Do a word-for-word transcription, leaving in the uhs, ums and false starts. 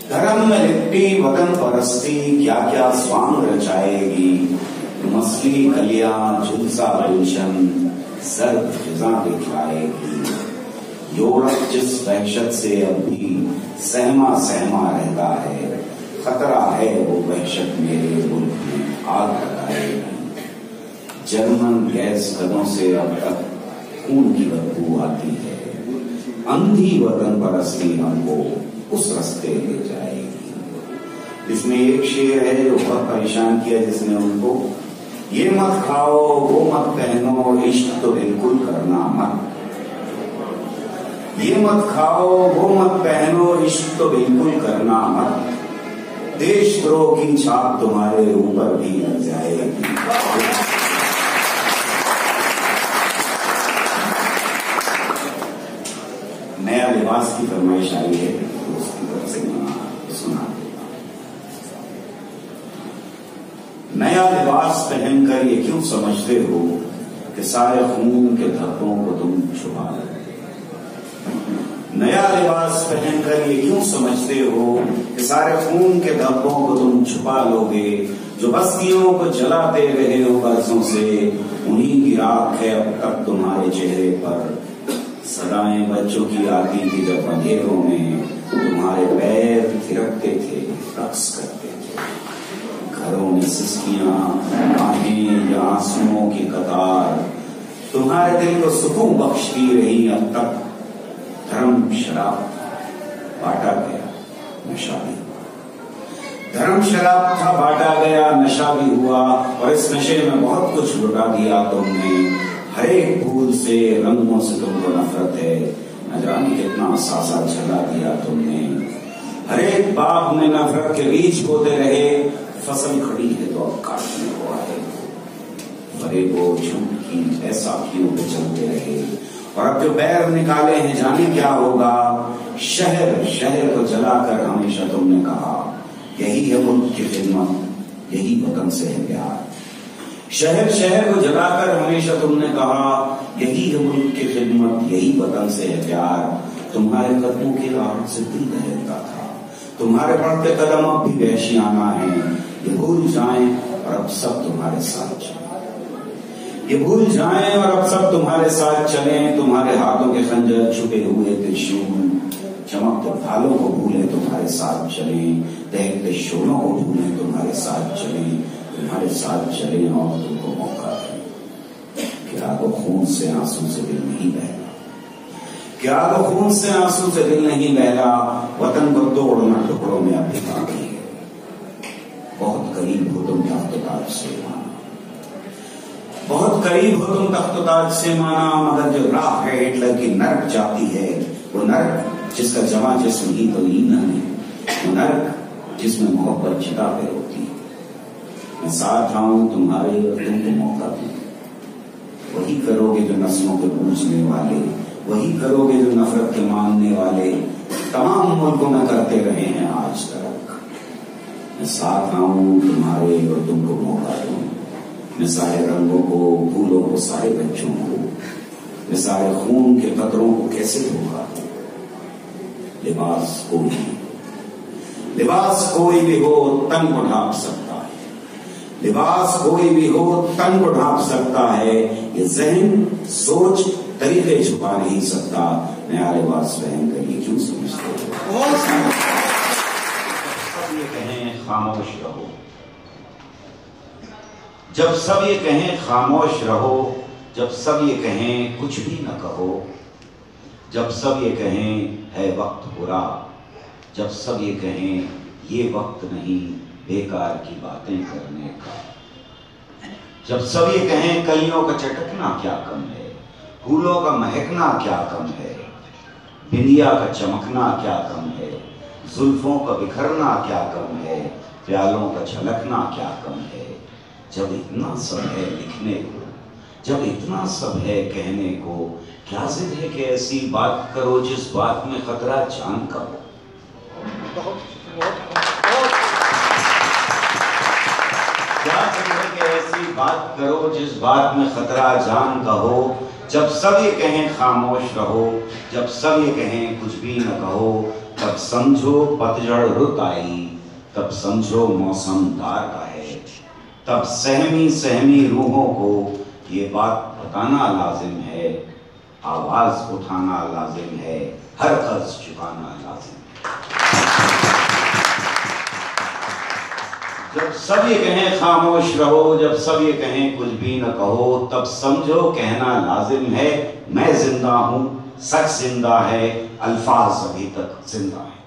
धर्म में लिपटी वतन परस्ती क्या क्या स्वांग रचाएगी। मसली कलियां झुलसा गुलशन सर्द फिजा दिखलाएगी। यूरोप जिस वहशत से अब भी सहमा सहमा रहता है, खतरा है वो वहशत मेरे मुल्क में आग लगाएगी। जर्मन गैस कदों से अब तक खून की बदबू आती है। अंधी वतन परस्ती हमको उस रास्ते ले जाएगी। इसमें एक शेर है जो बहुत परेशान किया जिसने उनको, ये मत खाओ वो मत पहनो इश्क तो बिल्कुल करना मत। ये मत खाओ वो मत पहनो इश्क तो बिल्कुल करना मत। देशद्रोह की छाप तुम्हारे ऊपर भी लग जाएगी। नया लिबास की फरमाइश आई है तो उसकी तरफ से सुना। नया लिबास पहनकर ये क्यों समझते हो कि सारे खून के धब्बों को तुम छुपा लोगे। नया लिबास पहनकर ये क्यों समझते हो कि सारे खून के धब्बों को तुम छुपा लोगे। जो बस्तियों को जलाते रहे हो बरसों से, उन्हीं की राख है अब तक तुम्हारे चेहरे पर। सदाएं बच्चों की आती थी जब अंधेरों में तुम्हारे पैर थिरकते थे, रक्स करते थे। घरों में सिसकियां आहें या आंसुओं की कतार तुम्हारे दिल को सुकून बख्शती रही। अब तक धर्म शराब बांटा गया, नशा भी हुआ। धर्म शराब था बांटा गया, नशा भी हुआ। और इस नशे में बहुत कुछ लुटा दिया तुमने। हर एक फूल से रंगों से तुमको नफरत है, न जाने कितना सासा जला दिया तुमने। हर एक बाग में नफरत के बीज बोते रहे। फसल खड़ी है तो अब काटने को आए। फरेबो झूठ की ऐसा क्यों पे चलते रहे। और अब जो बैर निकाले हैं जाने क्या होगा। शहर शहर को जलाकर हमेशा तुमने कहा यही है मुल्क की खिदमत, यही वतन से है प्यार। शहर शहर को जलाकर हमेशा तुमने कहा यही है मुल्क की खिदमत, यही वतन से है प्यार। तुम्हारे कदमों की राह से दिल दहलता था। तुम्हारे बढ़ते कदम अब भी वहशियाना है। ये भूल जाएं और अब सब तुम्हारे साथ चले। ये भूल जाएं और अब सब तुम्हारे साथ चलें। तुम्हारे हाथों के खंजर छुपे हुए त्रिशूल, चमकते भालों को भूले तुम्हारे साथ चलें। दहकते शोलों को भूले तुम्हारे साथ चलें। तुम्हारे साथ चले और तुमको मौका दें। क्या वो खून से आंसू से दिल नहीं बहला। क्या वो खून से आंसू से दिल नहीं बहला। वतन को तोड़ना टुकड़ों में अब भी बाकी है। बहुत करीब हो तुम तख्त-ओ-ताज से माना। बहुत करीब हो तुम तख्त-ओ-ताज से माना। मगर जो राह है हिटलर की नर्क जाती है, वो नर्क जिसका जमा जिस्म ही तो ईंधन है। वो नर्क जिसमें मोहब्बत चिता पे होती है। मैं साथ आऊं तुम्हारे और तुमको मौका दूं। वही करोगे जो नस्लों को पूछने वाले, वही करोगे जो नफरत के मानने वाले तमाम मुल्कों में करते रहे हैं आज तक। मैं साथ आऊं तुम्हारे और तुमको मौका दूं। मैं सारे रंगों को, फूलों को, सारे बच्चों को, मैं सारे खून के कतरों को कैसे धोखा दूं। लिबास कोई भी लिबास कोई भी हो तन को ढांप सकता है। लिबास कोई भी हो तन को ढांप सकता है। ये जहन सोच तरीके छुपा नहीं सकता। नया लिबास पहन कर ये क्यों समझते हो। सब ये कहें खामोश रहो। जब सब ये कहें खामोश रहो। जब सब ये कहें कुछ भी न कहो। जब सब ये कहें है वक्त बुरा। जब सब ये कहें ये वक्त नहीं बेकार की बातें करने का। जब सब ये कहें कलियों का चटकना क्या कम है। फूलों का महकना क्या कम है। बिंदिया का चमकना क्या कम है। जुल्फों का बिखरना क्या कम है। प्यालों का झलकना क्या कम है। जब इतना सब है लिखने को, जब इतना सब है कहने को, क्या जिद है कि ऐसी बात करो जिस बात में खतरा जान का हो। क्या जिद है कि ऐसी बात करो जिस बात में खतरा जान का हो। जब सब ये कहें खामोश रहो। जब सब ये कहें कुछ भी न कहो। तब जब समझो पतझड़ रुत आई, तब समझो मौसम दार का है। तब सहमी सहमी रूहों को ये बात बताना लाजिम है, आवाज उठाना लाजिम है, हर कर्ज चुकाना लाजिम है। जब सब ये कहें खामोश रहो, जब सब ये कहें कुछ भी न कहो, तब समझो कहना लाजिम है, मैं जिंदा हूं, सच जिंदा है, अल्फाज अभी तक जिंदा है।